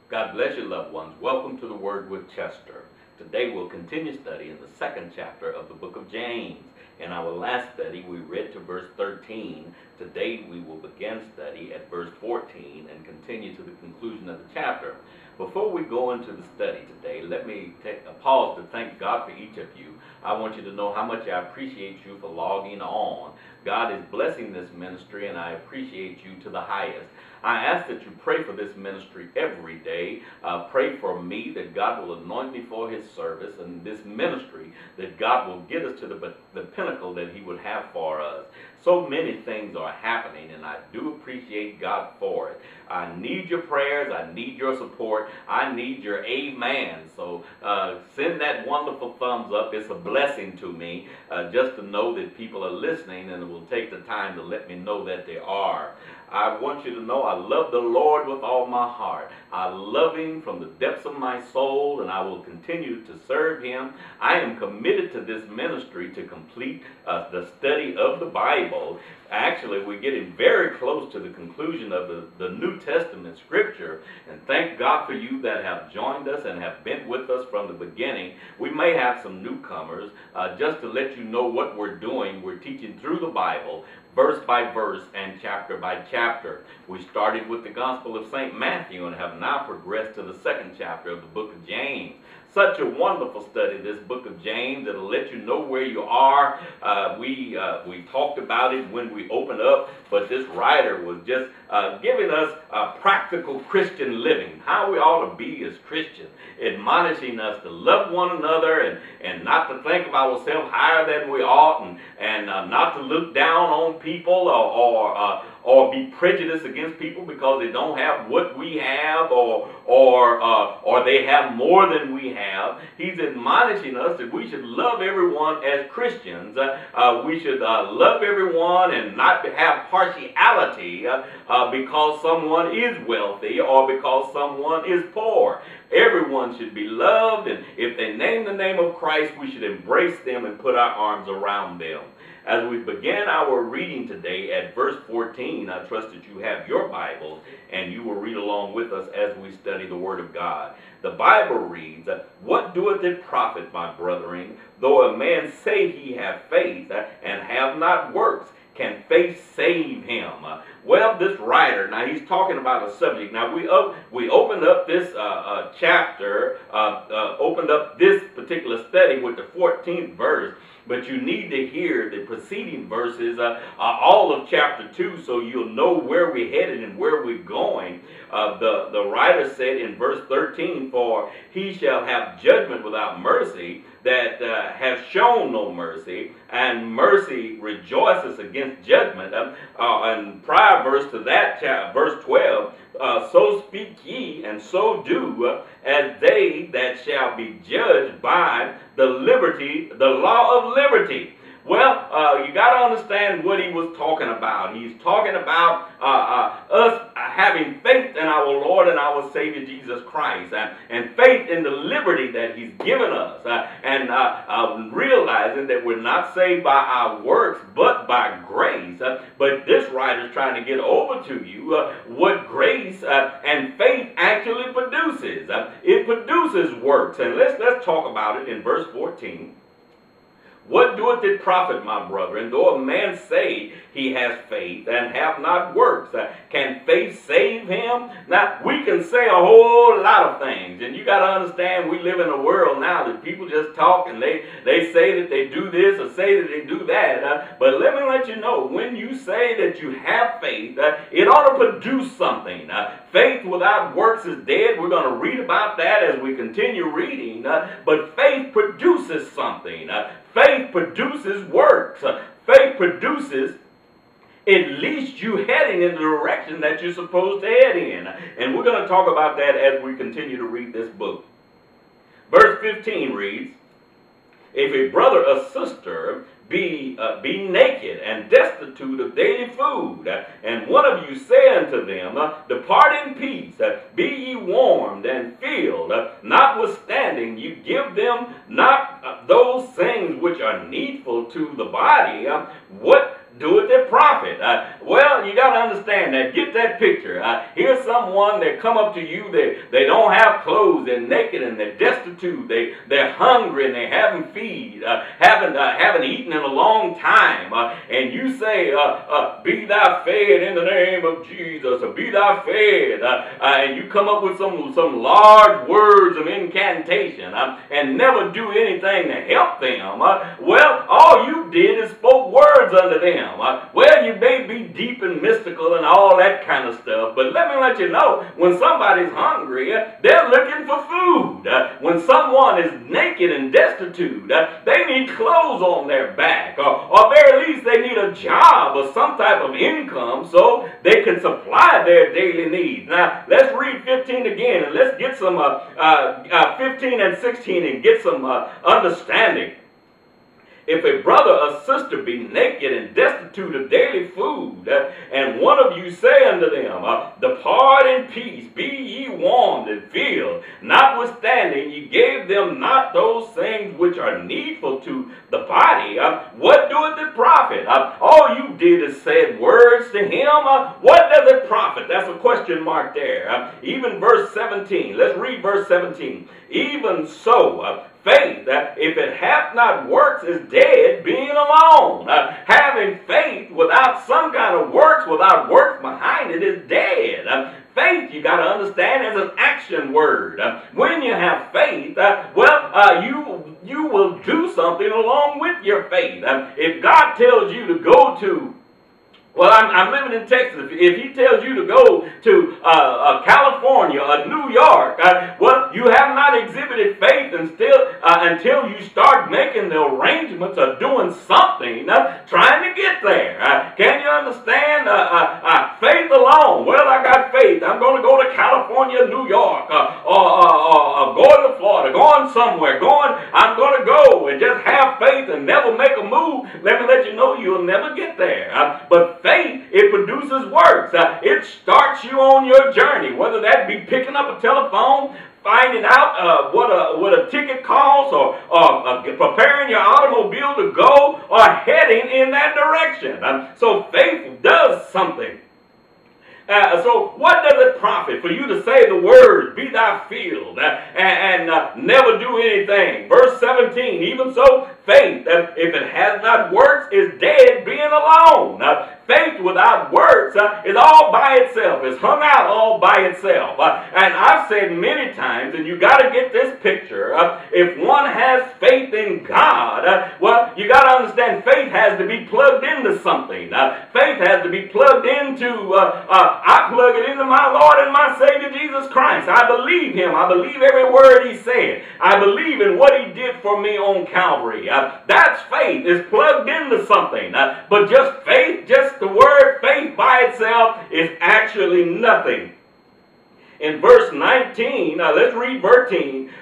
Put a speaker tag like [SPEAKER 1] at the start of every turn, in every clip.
[SPEAKER 1] God bless you, loved ones. Welcome to the Word with Chester. Today we'll continue studying the second chapter of the book of James. In our last study, we read to verse 13. Today we will begin study at verse 14 and continue to the conclusion of the chapter. Before we go into the study today, let me take a pause to thank God for each of you. I want you to know how much I appreciate you for logging on. God is blessing this ministry, and I appreciate you to the highest. I ask that you pray for this ministry every day. Pray for me that God will anoint me for His service, and this ministry that God will get us to the pinnacle that He would have for us. So many things are happening, and I do appreciate God for it. I need your prayers. I need your support. I need your amen. So send that wonderful thumbs up. It's a blessing to me just to know that people are listening, and it will take the time to let me know that they are. I want you to know I love the Lord with all my heart. I love Him from the depths of my soul, and I will continue to serve Him. I am committed to this ministry to complete the study of the Bible. Actually, we're getting very close to the conclusion of the New Testament scripture, and thank God for you that have joined us and have been with us from the beginning. We may have some newcomers. Just to let you know what we're doing, we're teaching through the Bible, verse by verse and chapter by chapter. We started with the Gospel of St. Matthew and have now progressed to the second chapter of the book of James. Such a wonderful study, this book of James. It'll let you know where you are. We talked about it when we opened up, but this writer was just giving us practical Christian living, how we ought to be as Christians, admonishing us to love one another and not to think of ourselves higher than we ought, and not to look down on people or be prejudiced against people because they don't have what we have or they have more than we have. He's admonishing us that we should love everyone as Christians. We should love everyone and not have partiality because someone is wealthy or because someone is poor. Everyone should be loved, and if they name the name of Christ, we should embrace them and put our arms around them. As we begin our reading today at verse 14, I trust that you have your Bibles and you will read along with us as we study the Word of God. The Bible reads, "What doeth it profit, my brethren, though a man say he have faith and have not works? Can faith save him?" Well, this writer, now he's talking about a subject. Now we opened up this chapter, opened up this particular study with the 14th verse, but you need to hear the preceding verses, all of chapter 2, so you'll know where we're headed and where we're going. The writer said in verse 13, "For he shall have judgment without mercy, that have shown no mercy, and mercy rejoices against judgment." And prior verse to that, verse 12, "So speak ye, and so do, as they that shall be judged by the law of liberty." Well, you got to understand what he was talking about. He's talking about us having faith in our Lord and our Savior Jesus Christ, and faith in the liberty that He's given us, and realizing that we're not saved by our works, but by grace. But this writer is trying to get over to you what grace and faith actually produces. It produces works, and let's talk about it in verse 14. "What doeth it profit, my brethren, though a man say he has faith and have not works? Can faith save him?" Now, we can say a whole lot of things, and you got to understand we live in a world now that people just talk and they say that they do this or say that they do that. But let me let you know, when you say that you have faith, it ought to produce something. Faith without works is dead. We're going to read about that as we continue reading. But faith produces something. Faith produces works. Faith produces at least you heading in the direction that you're supposed to head in. And we're going to talk about that as we continue to read this book. Verse 15 reads, "If a brother or sister be naked and destitute of daily food, and one of you say unto them, Depart in peace, be ye warmed and filled, notwithstanding you give them not those things which are needful to the body, what doeth it profit?" Well, you got to understand that. Get that picture. Here's someone that come up to you. They don't have clothes. They're naked and they're destitute. They're hungry and they haven't haven't eaten in a long time. And you say, "Be thou fed in the name of Jesus," or "Be thou fed," and you come up with some large words of incantation, and never do anything to help them. Well, all you did is spoke words unto them. Well, you may be deep and mystical and all that kind of stuff, but let you know, when somebody's hungry, they're looking for food. When someone is naked and destitute, they need clothes on their back, or very least they need a job or some type of income so they can supply their daily needs. Now, let's read 15 again, and let's get some 15 and 16 and get some understanding. If a brother or sister be naked and destitute of daily food, and one of you say unto them, "Depart in peace, be ye warmed and filled, notwithstanding ye gave them not those things which are needful to the body, what doeth it profit?" All you did is said words to him. What does it profit? That's a question mark there. Even verse 17. Let's read verse 17. Even so, faith, if it hath not works, is dead, being alone. Having faith without some kind of works, without works behind it, is dead. Faith, you got to understand, is an action word. When you have faith, you will do something along with your faith. If God tells you to go to, well, I'm living in Texas. If he tells you to go to California or New York, well, you have not exhibited faith until you start making the arrangements or doing something trying to get there. Can you understand? Faith alone. Well, I got faith. I'm going to go to California, New York, or going to Florida, going somewhere. I'm going to go and just have faith and never make a move. Let me let you know you'll never get there. But faith, it produces works. It starts you on your journey, whether that be picking up a telephone, finding out what a ticket costs, or preparing your automobile to go, or heading in that direction. So faith does something. So what does it profit for you to say the words, "Be thou filled," and never do anything? Verse 17, even so, faith, if it has not works, is dead, being alone. Faith without works is all by itself. It's hung out all by itself. And I've said many times, and you got to get this picture, if one has faith in God, well, you got to understand faith has to be plugged into something. Faith has to be plugged into, I plug it into my Lord and my Savior Jesus Christ. I believe him. I believe every word he said. I believe in what he did for me on Calvary. That's faith. It's plugged into something. But just faith, just the word faith by itself is actually nothing. In verse 19, let's read verse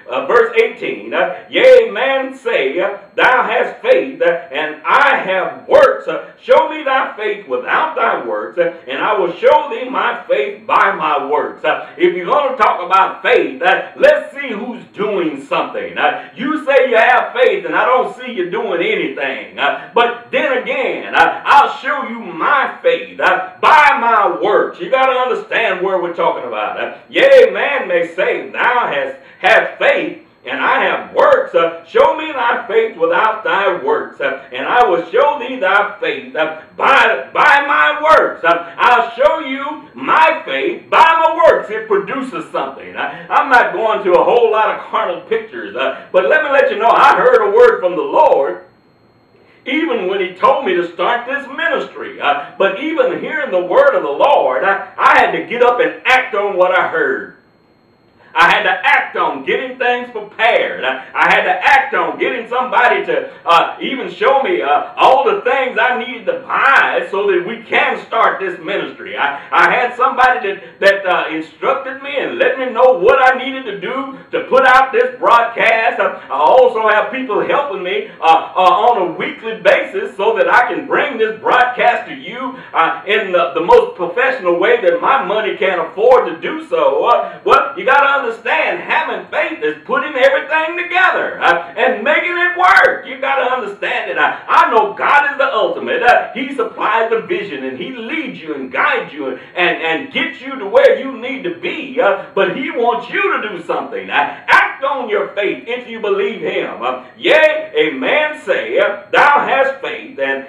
[SPEAKER 1] 18. Yea, man say, thou hast faith, and I have works. Show me thy faith without thy works, and I will show thee my faith by my works. If you're going to talk about faith, let's see who's doing something. You say you have faith, and I don't see you doing anything. But then again, I'll show you my faith by my works. You got to understand where we're talking about. Yea, man may say, thou hast faith, and I have works. Show me thy faith without thy works, and I will show thee thy faith by my works. I'll show you my faith by my works. It produces something. I'm not going to a whole lot of carnal pictures, but let me let you know, I heard a word from the Lord even when he told me to start this ministry. But even hearing the word of the Lord, I had to get up and act on what I heard. I had to act on getting things prepared. I had to act on getting somebody to even show me all the things I needed to buy so that we can start this ministry. I had somebody that instructed me and let me know what I needed to do to put out this broadcast. I also have people helping me on a weekly basis so that I can bring this broadcast to you in the most professional way that my money can afford to do so. Well, you got to understand having faith is putting everything together and making it work. You got to understand it. I know God is the ultimate. He supplies the vision and He leads you and guides you and gets you to where you need to be. But He wants you to do something. Act on your faith if you believe Him. Yea, a man say, thou hast faith, and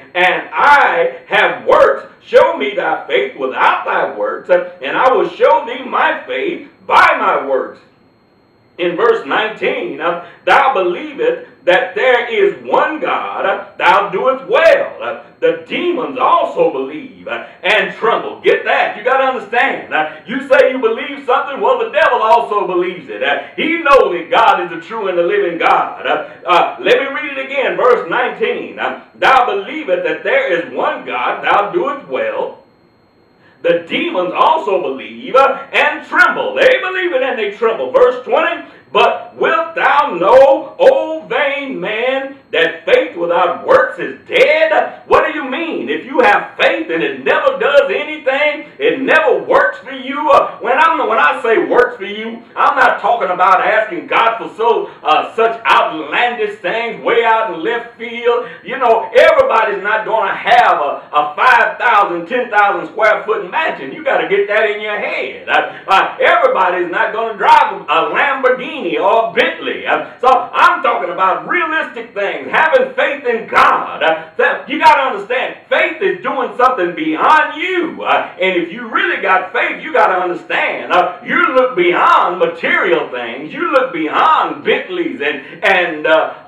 [SPEAKER 1] I have works. Show me thy faith without thy works, and I will show thee my faith by my works. In verse 19, thou believest that there is one God, thou doest well. The demons also believe and tremble. Get that? You got to understand. You say you believe something, well, the devil also believes it. He knows that God is the true and the living God. Let me read it again, verse 19. Thou believest that there is one God, thou doest well. The demons also believe and tremble. They believe it and they tremble. Verse 20, but wilt thou know, O vain man, that faith without works is dead? What do you mean? If you have faith and it never does anything, it never works for you. When I say works for you, I'm not talking about asking God for such outlandish things way out in left field. You know, everybody's not going to have a 5,000, 10,000 square foot mansion. You got to get that in your head. Everybody's not going to drive a Lamborghini or a Bentley. So I'm talking about realistic things, having faith in God. You got to understand, faith is doing something beyond you. And if you really got faith, you got to understand, you look beyond material things. You look beyond Bentleys and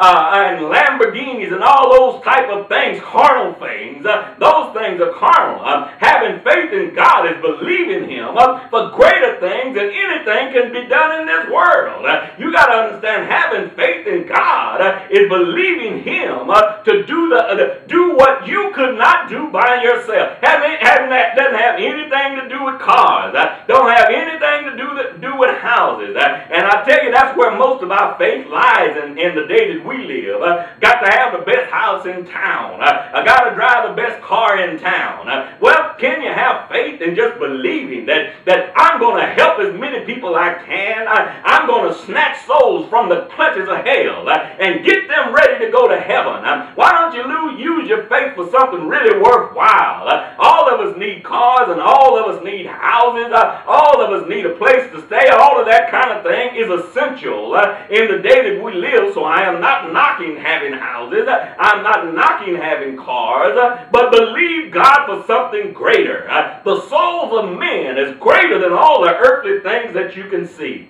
[SPEAKER 1] Lamborghinis and all those type of things, carnal things. Those things are carnal. Having faith in God is believing Him for greater things than anything can be done in this world. You got to understand, having faith in God is believing Him to do what you could not do by yourself. That doesn't have anything to do with cars. Don't have anything to do with houses. And I tell you, that's where most of our faith lies in the day that we live. Got to have the best house in town. I got to drive the best car in town. Well, can you have faith in just believing that I'm going to help as many people I can? I'm going to snatch souls from the clutches of hell and get them ready to go to heaven. Why don't you use your faith for something really worthwhile? All of us need cars and all of us need houses. All of us need a place to stay. All of that kind of thing is essential in the day that we live. So I am not knocking having houses. I'm not knocking having cars. But believe God for something greater. The souls of men is greater than all the earthly things that you can see.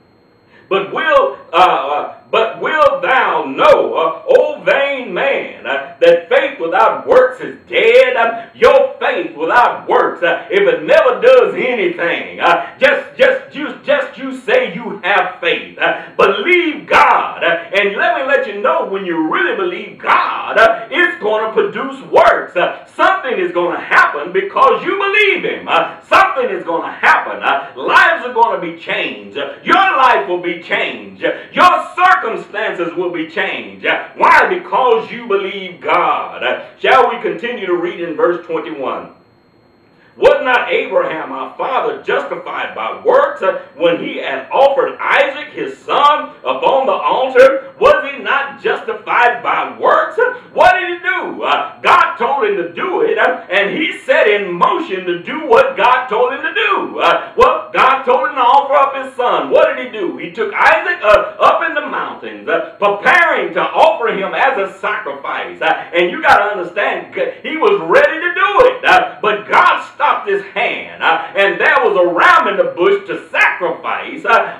[SPEAKER 1] But will thou know, O vain man, that faith without works is dead? Your faith without works, if it never does anything, just you say you have faith. Believe God, and let me let you know, when you really believe God, it's going to produce works. Something is going to happen because you believe Him. Something is going to happen. Lives are going to be changed. Your life will be changed. Your circumstances will be changed. Why? Because you believe God. Shall we continue to read in verse 21? Was not Abraham our father justified by works when he had offered Isaac his son upon the altar? Was he not justified by works? What did he do? God told him to do it, and he set in motion to do what God told him to do. Well, God told him to offer up his son. What did he do? He took Isaac up in the mountains, preparing to offer him as a sacrifice. And you got to understand, he was ready to do it, but God stopped his hand, and there was a ram in the bush to sacrifice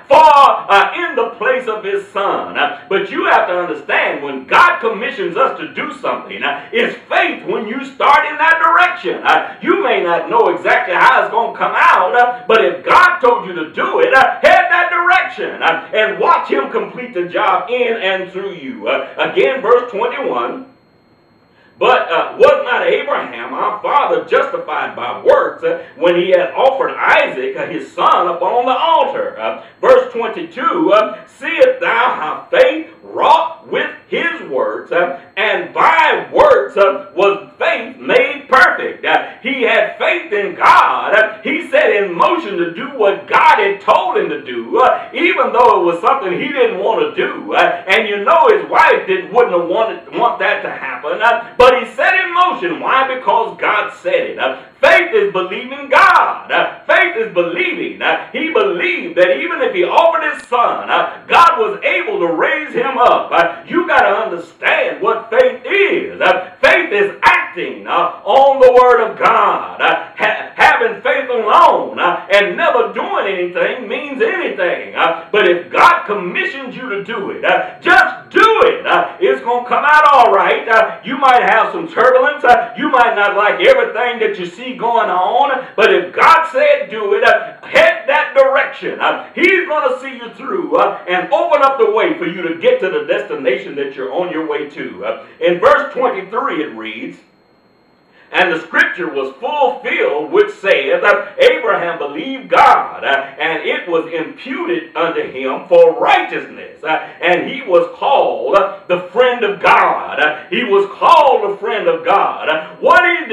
[SPEAKER 1] in the place of his son. But you have to understand, when God commissions us to do something, it's faith when you start in that direction. You may not know exactly how it's going to come out, but if God told you to do it, head that direction and watch Him complete the job in and through you. Again, verse 21. But was not Abraham our father justified by works when he had offered Isaac his son upon the altar? Verse 22, seest thou how faith wrought with his works, and by works was faith made perfect. He had faith in God. He set in motion motion to do what God had told him to do, even though it was something he didn't want to do. And you know his wife wouldn't have want that to happen. But he set in motion. Why? Because God said it. Faith is believing God. Faith is believing. He believed that even if he offered his son, God was able to raise him up. You got to understand what faith is. Faith is acting on the word of God. Having faith alone and never doing anything means anything. But if God commissions you to do it, just do it. It's going to come out all right. You might have some turbulence. You might not like everything that you see going on. But if God said do it, head that direction. He's going to see you through and open up the way for you to get to the destination that you're on your way to. In verse 23 it reads, "And the scripture was fulfilled, which saith, Abraham believed God, and it was imputed unto him for righteousness. And he was called the friend of God." He was called the friend of God. What he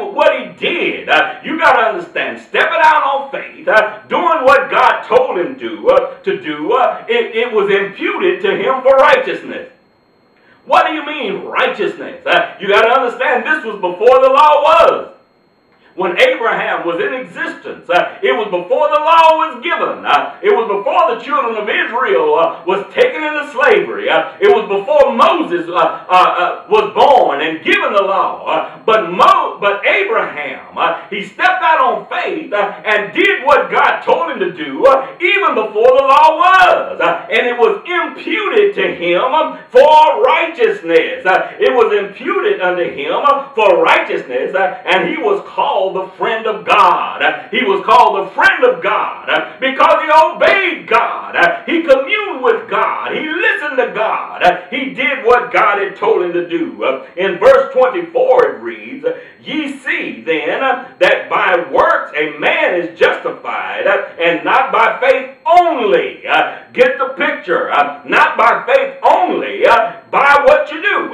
[SPEAKER 1] did, you got to understand, stepping out on faith, doing what God told him to do, it was imputed to him for righteousness. What do you mean righteousness? You got to understand this was before the law was. When Abraham was in existence, it was before the law was given. It was before the children of Israel was taken into slavery. It was before Moses was born and given the law. But Abraham, he stepped out on faith and did what God told him to do even before the law was. And it was imputed to him for righteousness. It was imputed unto him for righteousness, and he was called the friend of God. He was called the friend of God because he obeyed God. He communed with God. He listened to God. He did what God had told him to do. In verse 24 it reads, "Ye see then that by works a man is justified, and not by faith only." Get the picture. Not by faith only, by what you do.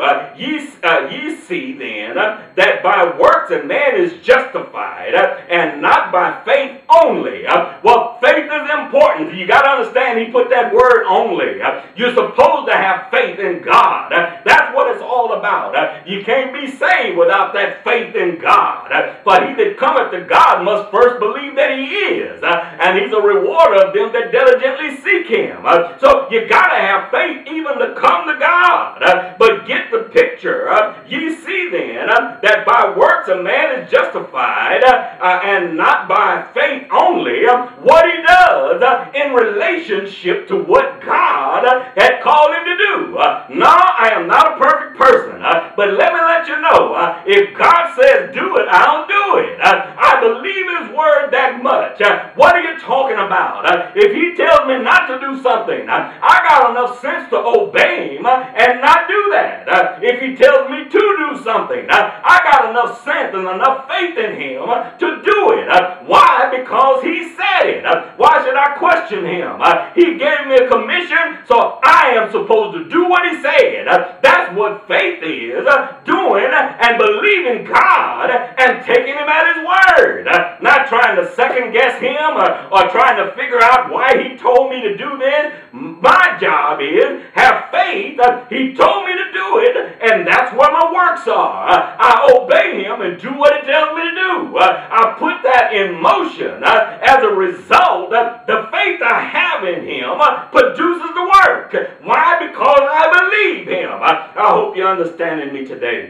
[SPEAKER 1] Ye see then that by works a man is justified, and not by faith only. Well, faith is important. You got to understand, he put that word only. You're supposed to have faith in God. That's what it's all about. You can't be saved without that faith in God. For he that cometh to God must first believe that he is, and he's a rewarder of them that diligently seek him. So you got to have faith even to come to God. But get the picture. Ye see then that by works a man is justified, and not by faith only. What he does in relationship to what God had called him to do. No, I am not a perfect person, but let me let you know, if God says do it, I'll do it. I believe his word that much. What are you talking about? If he tells me not to do something, I got enough sense to obey him and not do that. If he tells me to do something, I got enough sense and enough faith in him to do it. Why? Because he said it. Why should I question him? He gave me a commission, so I am supposed to do what he said. That's what faith is, doing and believing God and taking him at his word. Not trying to second guess him or trying to figure out why he told me to do this. My job is have faith. He told me to do it, and that's where my works are. I obey him and do what he tells me to do. I put that in motion. As a result, the faith I have in him produces the work. Why? Because I believe him. I hope you're understanding me today.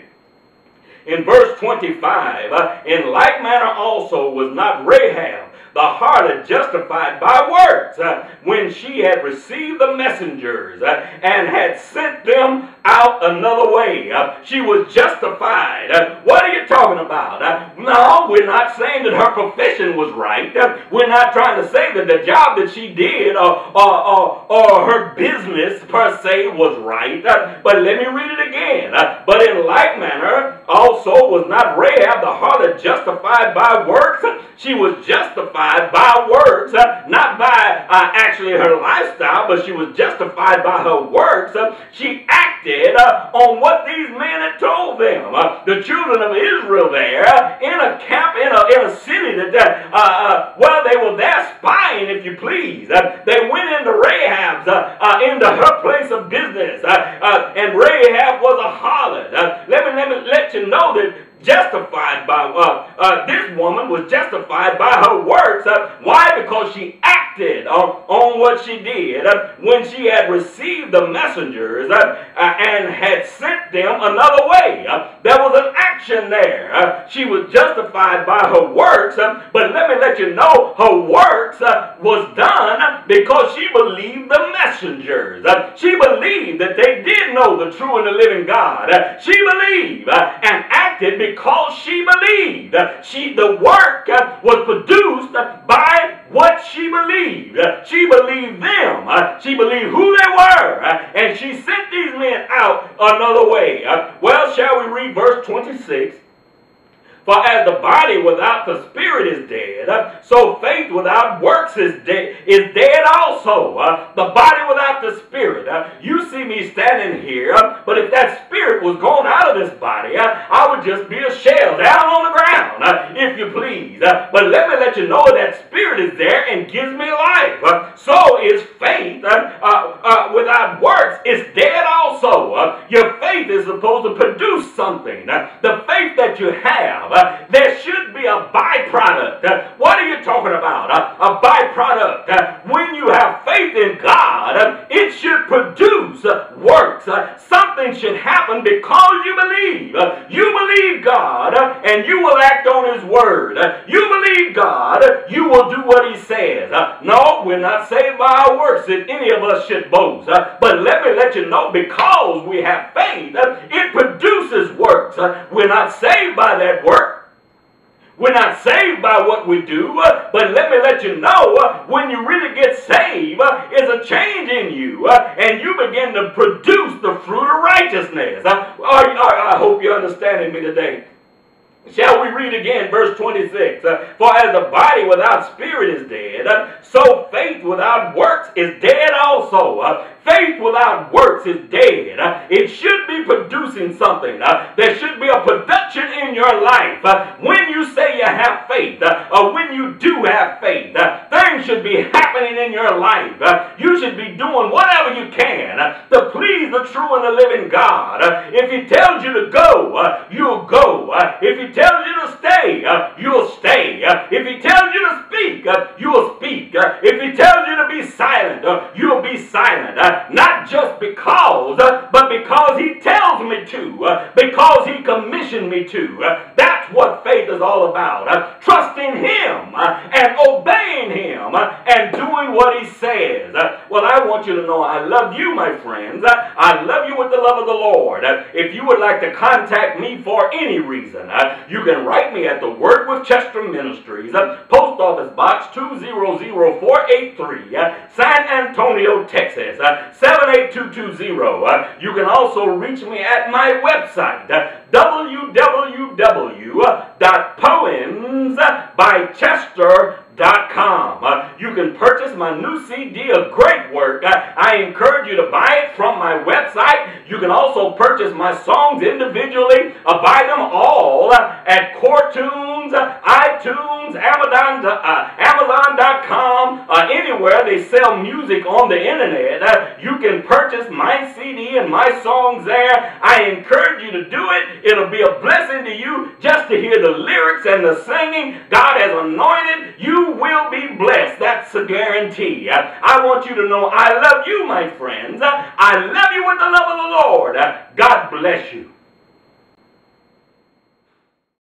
[SPEAKER 1] In verse 25, in like manner also was not Rahab the harlot justified by works when she had received the messengers and had sent them out another way. She was justified. What are you talking about? No, we're not saying that her profession was right. We're not trying to say that the job that she did or her business per se was right. But let me read it again. But in like manner also was not Rahab the harlot justified by works. She was justified by works, not by actually her lifestyle, but she was justified by her works. She acted on what these men had told them. The children of Israel there in a camp, in a city that, well, they were there this woman was justified by her works. Why? Because she acted on what she did when she had received the messengers and had sent them another way. There was an action there. She was justified by her works, but let me let you know her works was done because she believed the messengers. She believed that they did know the true and the living God. She believed and acted because she believed. The work was produced by what she believed. She believed them. She believed who they were. And she sent these men out another way. Well, shall we read verse 26? For as the body without the spirit is dead, so faith without works is dead also. The body without the spirit. You see me standing here, but if that spirit was gone out of this body, I would just be a shell down on the ground, if you please. But let me let you know that spirit is there and gives me life. So is faith without works is dead also. Your faith is supposed to produce something. The faith that you have, there should be a byproduct. What are you talking about? A byproduct. When you have faith in God, it should produce works. Something should happen because you believe. You believe God, and you will act on His word. You believe God, you will do what He says. No, we're not saved by our works that any of us should boast. But let me let you know, because we have faith, it produces works. We're not saved by that work. We're not saved by what we do, but let me let you know, when you really get saved, it's a change in you, and you begin to produce the fruit of righteousness. I hope you're understanding me today. Shall we read again verse 26? For as the body without spirit is dead, so faith without works is dead also. Faith without works is dead. It should be producing something. There should be a production in your life. When you say you have faith, or when you do have faith, things should be happening in your life. You should be doing whatever you can to please the true and the living God. If He tells you to go, you'll go. If He tells you to stay, you'll stay. If He tells you to speak, you'll speak. If He tells you to be silent, you'll be silent. Not just because, but because He tells me to, because He commissioned me to. That's what faith is all about. Trusting Him and obeying Him and doing what He says. Well, I want you to know I love you, my friends. I love you with the love of the Lord. If you would like to contact me for any reason, you can write me at the Word with Chester Ministries, Post Office Box 200483, San Antonio, Texas, 78220. You can also reach me at my website, www.poemsbychester.com. You can purchase my new CD, A Great Work. I encourage you to buy it from my website. You can also purchase my songs individually. Buy them all at Cortunes, iTunes, Amazon.com, anywhere they sell music on the internet. You can purchase my CD and my songs there. I encourage you to do it. It'll be a blessing to you just to hear the lyrics and the singing. God has anointed. You will be blessed. That's a guarantee. I want you to know I love you, my friends. I love you with the love of the Lord. God bless you.